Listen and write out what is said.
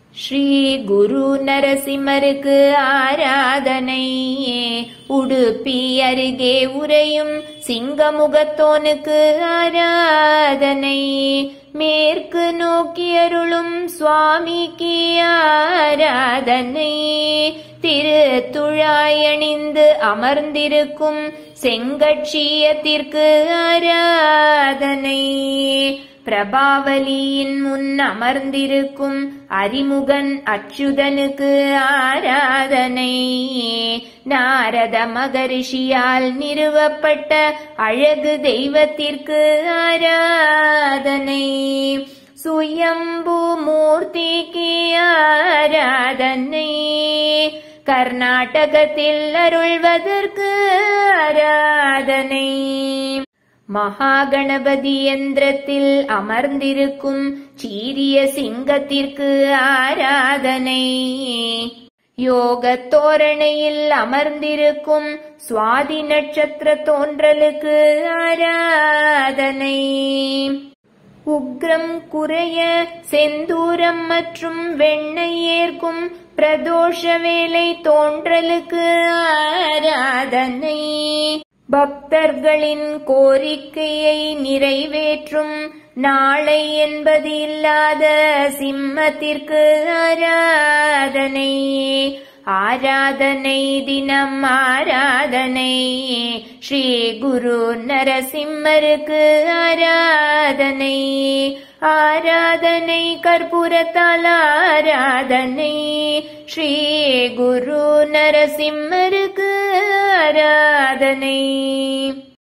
ஸ்ரீ குரு நரசிம்மருக்கு ஆராதனை. உடுப்பி அருகே உறையும் சிங்கமுகத்தோனுக்கு ஆராதனை. மேற்கு நோக்கி அருளும் சுவாமிக்கு ஆராதனை. திருத்துழாய் அணிந்து அமர்ந்திருக்கும் செங்கட்சியத்திற்கு ஆராதனை. பிரபாவலியின் முன் அமர்ந்திருக்கும் அறிமுகன் அச்சுதனுக்கு ஆராதனை. நாரத மகரிஷியால் நிறுவப்பட்ட அழகு தெய்வத்திற்கு ஆராதனை. சுயம்பு மூர்த்திக்கு ஆராதனை. கர்நாடகத்தில் அருள்வதற்கு ஆராதனை. மகாகணபதி யந்திரத்தில் அமர்ந்திருக்கும் சீரிய சிங்கத்திற்கு ஆராதனை. யோக தோரணையில் அமர்ந்திருக்கும் சுவாதி நட்சத்திர தோன்றலுக்கு ஆராதனை. உக்ரம் குறைய செந்தூரம் மற்றும் வெண்ணெய் ஏற்கும் பிரதோஷ வேலை தோன்றலுக்கு ஆராதனை. பக்தர்களின் கோரிக்கையை நிறைவேற்றும் நாளை என்பது இல்லாத சிம்மத்திற்கு ஆராதனை. ஆராதனை தினம் ஆராதனை. ஸ்ரீ குரு நரசிம்மருக்கு ஆராதனை. ஆராதனை கற்பூரத்தால் ஆராதனை. ஸ்ரீ குரு நரசிம்மருக்கு ஆராதனை.